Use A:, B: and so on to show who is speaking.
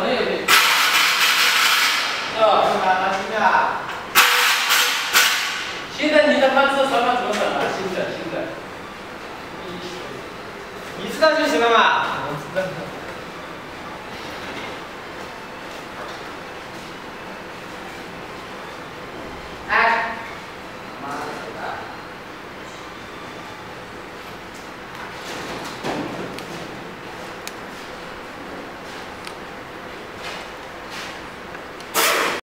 A: 对。哦，干嘛拿新的啊？现在你的班次传怎么整啊？新的。
B: 你知道就行了嘛。
A: 我知道。